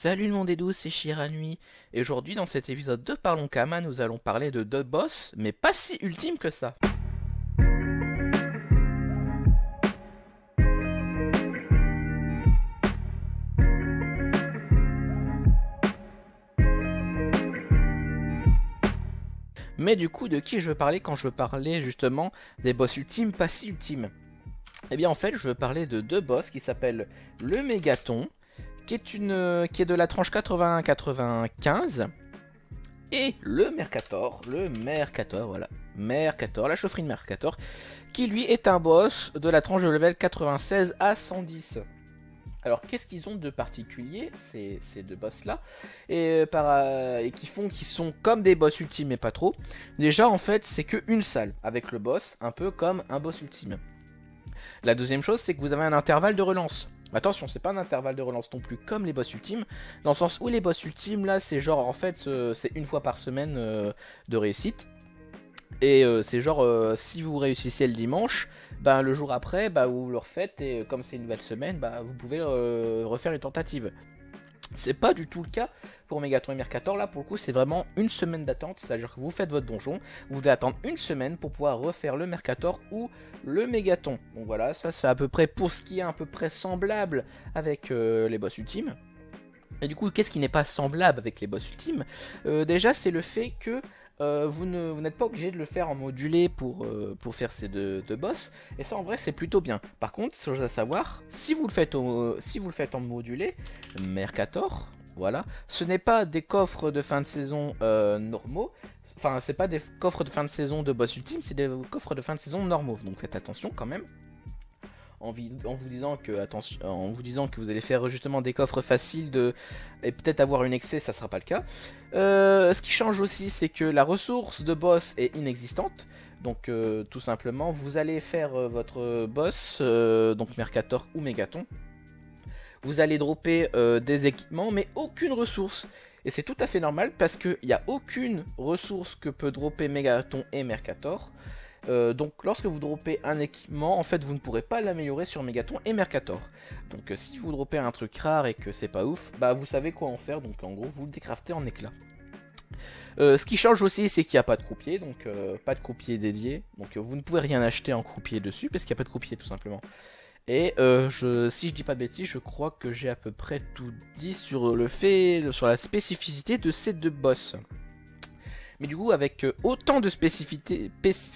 Salut le monde des douces, c'est Shiranui. Et aujourd'hui, dans cet épisode de Parlons Kama, nous allons parler de deux boss, mais pas si ultimes que ça. Mais du coup, de qui je veux parler quand je veux parler justement des boss ultimes, pas si ultimes? Eh bien, en fait, je veux parler de deux boss qui s'appellent le Mégaton, qui est de la tranche 81-95, et le Mercator, voilà, Mercator, la chaufferie de Mercator, qui lui est un boss de la tranche de level 96 à 110. Alors qu'est-ce qu'ils ont de particulier, ces deux boss là, et qui sont comme des boss ultimes mais pas trop. Déjà en fait c'est que une salle avec le boss, un peu comme un boss ultime. La deuxième chose c'est que vous avez un intervalle de relance. Attention, c'est pas un intervalle de relance non plus comme les boss ultimes, dans le sens où les boss ultimes là c'est genre en fait c'est une fois par semaine de réussite. Et c'est genre si vous réussissez le dimanche, bah, le jour après bah, vous le refaites et comme c'est une nouvelle semaine, bah, vous pouvez refaire une tentative. C'est pas du tout le cas pour Megaton et Mercator. Là pour le coup c'est vraiment une semaine d'attente, c'est à dire que vous faites votre donjon, vous devez attendre une semaine pour pouvoir refaire le Mercator ou le Megaton. Donc voilà, ça c'est à peu près pour ce qui est à peu près semblable avec les boss ultimes. Et du coup qu'est-ce qui n'est pas semblable avec les boss ultimes? Déjà c'est le fait que vous n'êtes pas obligé de le faire en modulé pour faire ces deux boss. Et ça en vrai c'est plutôt bien. Par contre, chose à savoir, si vous le faites en modulé, Mercator, voilà, ce n'est pas des coffres de fin de saison normaux. Enfin, c'est pas des coffres de fin de saison de boss ultime, c'est des coffres de fin de saison normaux. Donc faites attention quand même. En vous disant que vous allez faire justement des coffres faciles et peut-être avoir une excès, ça sera pas le cas. Ce qui change aussi, c'est que la ressource de boss est inexistante. Donc tout simplement, vous allez faire votre boss, donc Mercator ou Mégaton. Vous allez dropper des équipements, mais aucune ressource. Et c'est tout à fait normal parce qu'il n'y a aucune ressource que peut dropper Mégaton et Mercator. Donc lorsque vous droppez un équipement, en fait vous ne pourrez pas l'améliorer sur Mégaton et Mercator. Donc si vous droppez un truc rare et que c'est pas ouf, bah vous savez quoi en faire, donc en gros vous le décraftez en éclat. Ce qui change aussi c'est qu'il n'y a pas de croupier, donc pas de croupier dédié, donc vous ne pouvez rien acheter en croupier dessus parce qu'il n'y a pas de croupier tout simplement. Et si je dis pas de bêtises, je crois que j'ai à peu près tout dit sur la spécificité de ces deux boss. Mais du coup, avec autant de spécificités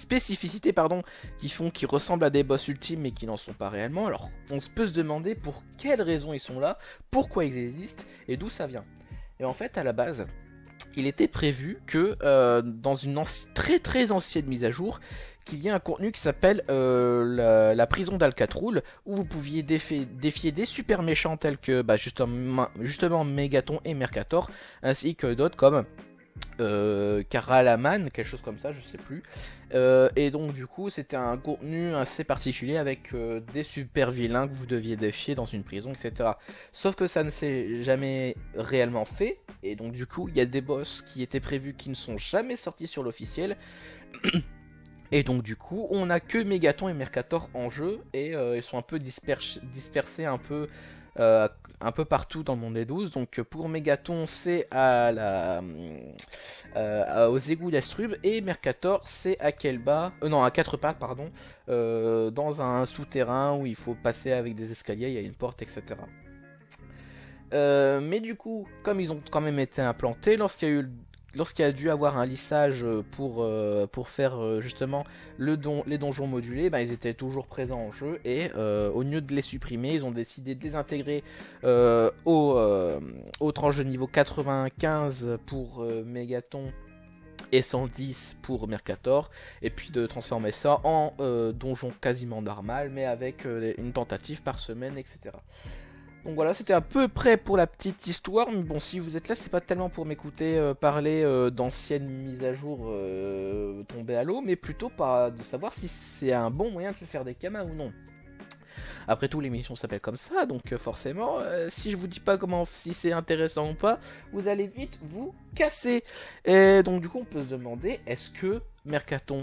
qui ressemblent à des boss ultimes mais qui n'en sont pas réellement, alors on peut se demander pour quelles raisons ils sont là, pourquoi ils existent et d'où ça vient. Et en fait, à la base, il était prévu que dans une très très ancienne mise à jour, qu'il y ait un contenu qui s'appelle la prison d'Alcatroul, où vous pouviez défier des super méchants tels que bah, justement Mégaton et Mercator, ainsi que d'autres comme Karalaman, quelque chose comme ça, je sais plus. Et donc du coup c'était un contenu assez particulier avec des super vilains que vous deviez défier dans une prison, etc. Sauf que ça ne s'est jamais réellement fait, et donc du coup il y a des boss qui étaient prévus qui ne sont jamais sortis sur l'officiel. Et donc du coup on a que Mégaton et Mercator en jeu, et ils sont un peu dispersés un peu partout dans le monde des 12. Donc pour Mégaton c'est aux égouts d'Astrub, et Mercator c'est à Kelba, non à quatre pattes pardon, dans un souterrain où il faut passer avec des escaliers, il y a une porte, etc. Mais du coup comme ils ont quand même été implantés, lorsqu'il y a dû avoir un lissage pour faire justement les donjons modulés, bah, ils étaient toujours présents en jeu, et au lieu de les supprimer, ils ont décidé de les intégrer aux tranches de niveau 95 pour Mégaton et 110 pour Mercator, et puis de transformer ça en donjon quasiment normal, mais avec une tentative par semaine, etc. Donc voilà, c'était à peu près pour la petite histoire, mais bon, si vous êtes là, c'est pas tellement pour m'écouter parler d'anciennes mises à jour tombées à l'eau, mais plutôt de savoir si c'est un bon moyen de faire des kamas ou non. Après tout, l'émission s'appelle comme ça, donc forcément, si je vous dis pas si c'est intéressant ou pas, vous allez vite vous casser. Et donc du coup, on peut se demander, est-ce que Mégaton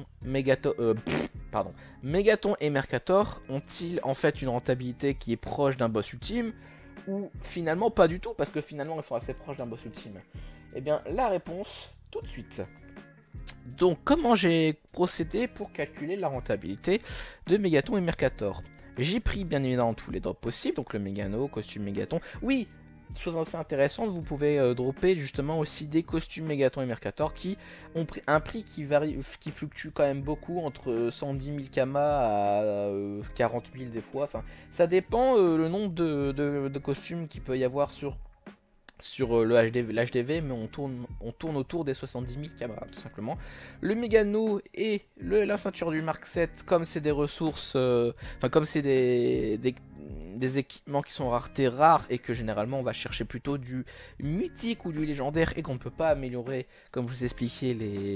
et Mercator ont-ils en fait une rentabilité qui est proche d'un boss ultime, ou finalement pas du tout, parce que finalement ils sont assez proches d'un boss ultime? Eh bien la réponse tout de suite. Donc comment j'ai procédé pour calculer la rentabilité de Megaton et Mercator? J'ai pris bien évidemment tous les drops possibles, donc le Mégano, costume Megaton. Oui, chose assez intéressante, vous pouvez dropper justement aussi des costumes Megaton et Mercator qui ont un prix qui varie, qui fluctue quand même beaucoup, entre 110 000 Kama à 40 000 des fois. Enfin, ça dépend le nombre de costumes qu'il peut y avoir sur l'HDV, mais on tourne autour des 70 000 camarades, tout simplement. Le Mégano et la ceinture du Mark 7, comme c'est des ressources, enfin comme c'est des équipements qui sont raretés rares et que généralement on va chercher plutôt du mythique ou du légendaire et qu'on ne peut pas améliorer, comme je vous expliquais,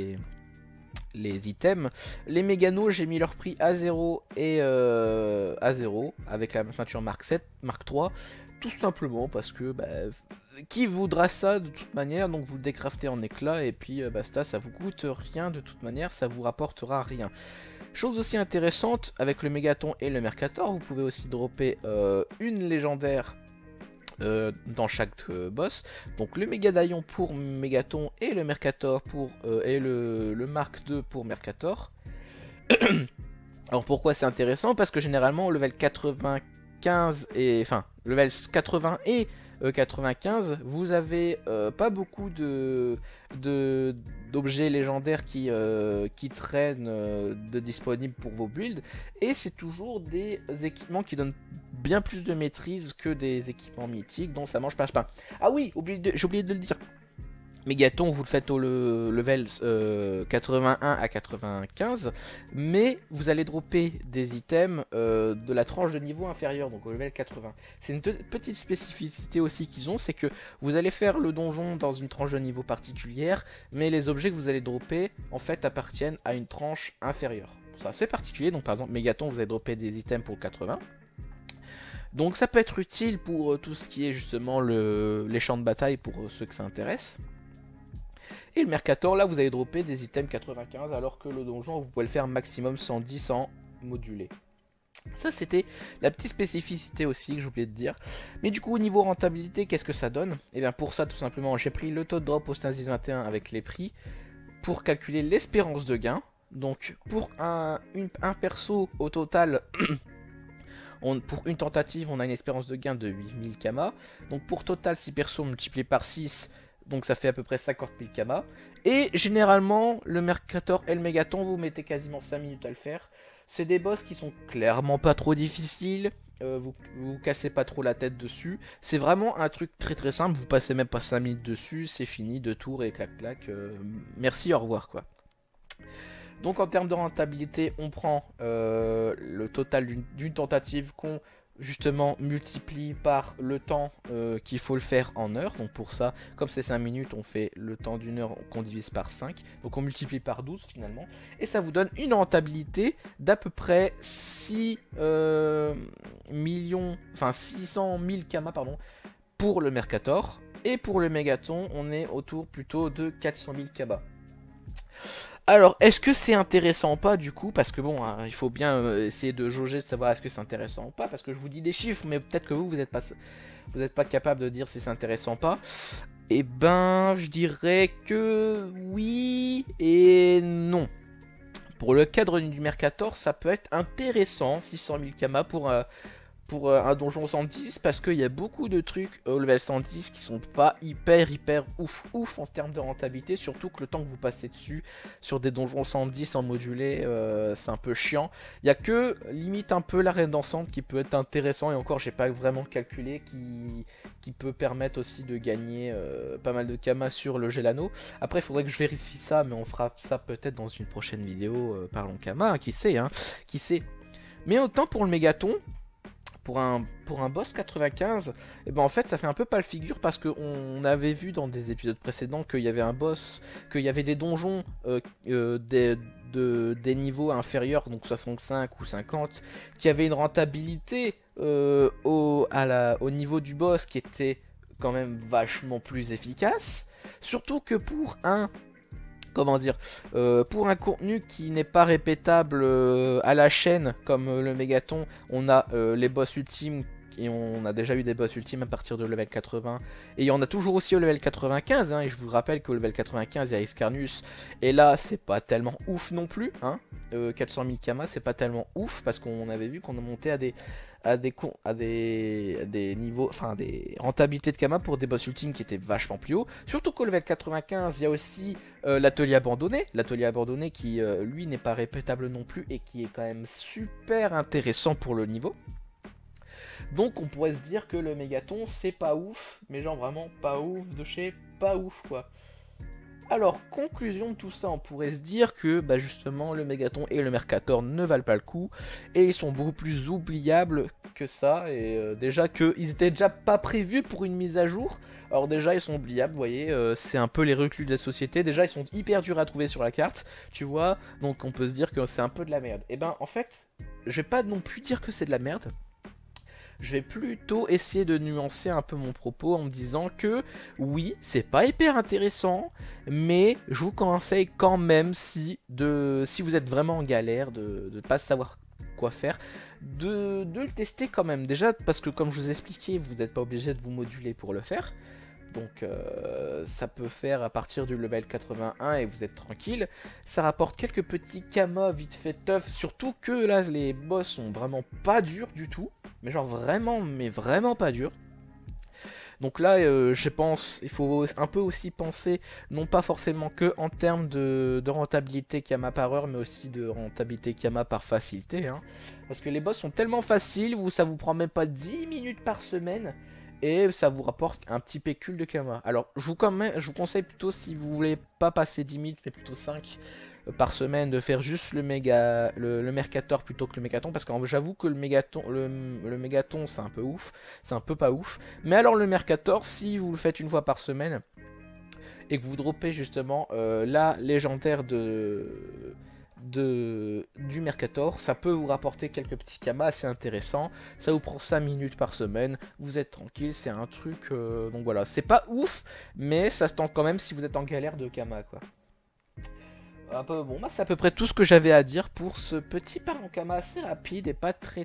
les items. Les Méganos, j'ai mis leur prix à 0 et à 0 avec la ceinture Mark 7, Mark 3. Tout simplement parce que qui voudra ça de toute manière, donc vous le décraftez en éclat et puis basta, ça vous coûte rien de toute manière, ça vous rapportera rien. Chose aussi intéressante, avec le Mégaton et le Mercator, vous pouvez aussi dropper une légendaire dans chaque boss. Donc le Mégadaillon pour Mégaton et le Mercator pour et le Mark 2 pour Mercator. Alors pourquoi c'est intéressant? Parce que généralement au level 95 et enfin level 80 et 95, vous avez pas beaucoup d'objets légendaires qui traînent de disponibles pour vos builds, et c'est toujours des équipements qui donnent bien plus de maîtrise que des équipements mythiques, donc ça mange pas pain. Ah oui, j'ai oublié de le dire. Megaton, vous le faites au level 81 à 95, mais vous allez dropper des items de la tranche de niveau inférieure, donc au level 80. C'est une petite spécificité aussi qu'ils ont, c'est que vous allez faire le donjon dans une tranche de niveau particulière, mais les objets que vous allez dropper, en fait, appartiennent à une tranche inférieure. C'est assez particulier, donc par exemple, Megaton, vous allez dropper des items pour le 80. Donc ça peut être utile pour tout ce qui est justement les champs de bataille pour ceux que ça intéresse. Et le Mercator, là vous allez dropper des items 95, alors que le donjon vous pouvez le faire maximum 110 en modulé. Ça c'était la petite spécificité aussi que j'ai oublié de dire. Mais du coup au niveau rentabilité, qu'est-ce que ça donne? Et bien pour ça tout simplement j'ai pris le taux de drop au Stasis 21 avec les prix pour calculer l'espérance de gain. Donc pour un perso au total pour une tentative on a une espérance de gain de 8000 Kama. Donc pour total 6 persos multiplié par 6, donc ça fait à peu près 50 000 Kama. Et généralement, le Mercator et le Mégaton, vous mettez quasiment 5 minutes à le faire. C'est des boss qui sont clairement pas trop difficiles. Vous cassez pas trop la tête dessus. C'est vraiment un truc très très simple. Vous passez même pas 5 minutes dessus. C'est fini, 2 tours et clac clac. Merci, au revoir quoi. Donc en termes de rentabilité, on prend le total d'une tentative qu'on justement multiplie par le temps qu'il faut le faire en heures. Donc pour ça, comme c'est 5 minutes, on fait le temps d'une heure qu'on divise par 5. Donc on multiplie par 12 finalement. Et ça vous donne une rentabilité d'à peu près 600 000 Kama pardon, pour le Mercator. Et pour le Mégaton, on est autour plutôt de 400 000 Kama. Alors, est-ce que c'est intéressant ou pas du coup? Parce que bon, hein, il faut bien essayer de jauger, de savoir est-ce que c'est intéressant ou pas. Parce que je vous dis des chiffres, mais peut-être que vous n'êtes pas capable de dire si c'est intéressant ou pas. Et ben, je dirais que oui et non. Pour le cadre du Mercator, ça peut être intéressant, 600 000 Kama pour un donjon 110, parce qu'il y a beaucoup de trucs au level 110 qui sont pas hyper ouf en termes de rentabilité, surtout que le temps que vous passez dessus sur des donjons 110 en modulé, c'est un peu chiant. Il y a que limite un peu l'arène dansante qui peut être intéressant, et encore j'ai pas vraiment calculé, qui peut permettre aussi de gagner pas mal de Kama sur le Gelano. Après il faudrait que je vérifie ça, mais on fera ça peut-être dans une prochaine vidéo, parlons Kama, hein, qui sait. Mais autant pour le Mégaton, pour un boss 95, et ben en fait ça fait un peu pas le figure, parce qu'on avait vu dans des épisodes précédents qu'il y avait un boss, qu'il y avait des donjons des niveaux inférieurs, donc 65 ou 50, qui avaient une rentabilité au niveau du boss qui était quand même vachement plus efficace, surtout que pour un pour un contenu qui n'est pas répétable à la chaîne comme le Mégaton, on a les boss ultimes et on a déjà eu des boss ultimes à partir de level 80. Et il y en a toujours aussi au level 95. Hein, et je vous rappelle qu'au level 95, il y a Escarnus. Et là, c'est pas tellement ouf non plus. Hein, 400 000 Kama, c'est pas tellement ouf. Parce qu'on avait vu qu'on a monté à des niveaux, enfin des rentabilités de Kama pour des boss ultimes qui étaient vachement plus hauts. Surtout qu'au level 95, il y a aussi l'atelier abandonné. L'atelier abandonné qui, lui, n'est pas répétable non plus et qui est quand même super intéressant pour le niveau. Donc on pourrait se dire que le mégaton c'est pas ouf, mais genre vraiment pas ouf de chez pas ouf quoi. Alors, conclusion de tout ça, on pourrait se dire que bah, justement le mégaton et le mercator ne valent pas le coup et ils sont beaucoup plus oubliables que ça. Et déjà qu'ils étaient déjà pas prévus pour une mise à jour. Alors déjà ils sont oubliables, vous voyez, c'est un peu les reclus de la société. Déjà ils sont hyper durs à trouver sur la carte, tu vois. Donc on peut se dire que c'est un peu de la merde. Et ben en fait, je vais pas non plus dire que c'est de la merde. Je vais plutôt essayer de nuancer un peu mon propos en me disant que oui, c'est pas hyper intéressant, mais je vous conseille quand même si vous êtes vraiment en galère de ne pas savoir quoi faire, de le tester quand même. Déjà parce que comme je vous ai expliqué, vous n'êtes pas obligé de vous moduler pour le faire. Donc ça peut faire à partir du level 81 et vous êtes tranquille. Ça rapporte quelques petits kamas vite fait tough. Surtout que là les boss sont vraiment pas durs du tout. Mais genre vraiment, mais vraiment pas durs. Donc là je pense il faut un peu aussi penser non pas forcément que en termes de rentabilité Kama par heure, mais aussi de rentabilité Kama par facilité. Hein. Parce que les boss sont tellement faciles, ça vous prend même pas 10 minutes par semaine. Et ça vous rapporte un petit pécule de Kama. Alors je vous conseille plutôt, si vous voulez pas passer 10 minutes mais plutôt 5 par semaine, de faire juste le Mercator plutôt que le Mégaton. Parce que j'avoue que le Mégaton c'est un peu ouf, c'est un peu pas ouf. Mais alors le Mercator, si vous le faites une fois par semaine et que vous droppez justement la légendaire du Mercator, ça peut vous rapporter quelques petits kamas assez intéressants. Ça vous prend 5 minutes par semaine, vous êtes tranquille, c'est un truc donc voilà, c'est pas ouf, mais ça se tente quand même si vous êtes en galère de kama quoi. Bon bah c'est à peu près tout ce que j'avais à dire pour ce petit parlant kama assez rapide et pas très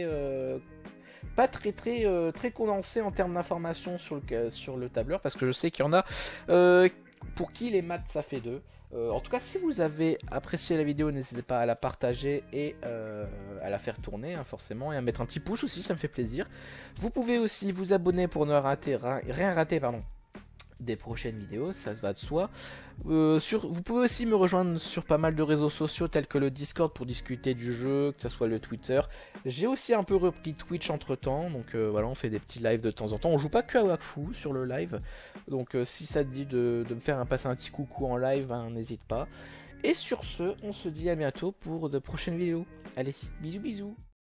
condensé en termes d'informations sur le tableur, parce que je sais qu'il y en a pour qui les maths ça fait 2. En tout cas, si vous avez apprécié la vidéo, n'hésitez pas à la partager et à la faire tourner, hein, forcément, et à mettre un petit pouce aussi, ça me fait plaisir. Vous pouvez aussi vous abonner pour ne rien rater des prochaines vidéos, ça se va de soi. Vous pouvez aussi me rejoindre sur pas mal de réseaux sociaux tels que le Discord pour discuter du jeu, que ce soit le Twitter. J'ai aussi un peu repris Twitch entre temps, donc voilà, on fait des petits lives de temps en temps. On joue pas que à Wakfu sur le live, donc si ça te dit de me faire passer un petit coucou en live, ben, n'hésite pas. Et sur ce, on se dit à bientôt pour de prochaines vidéos. Allez, bisous bisous.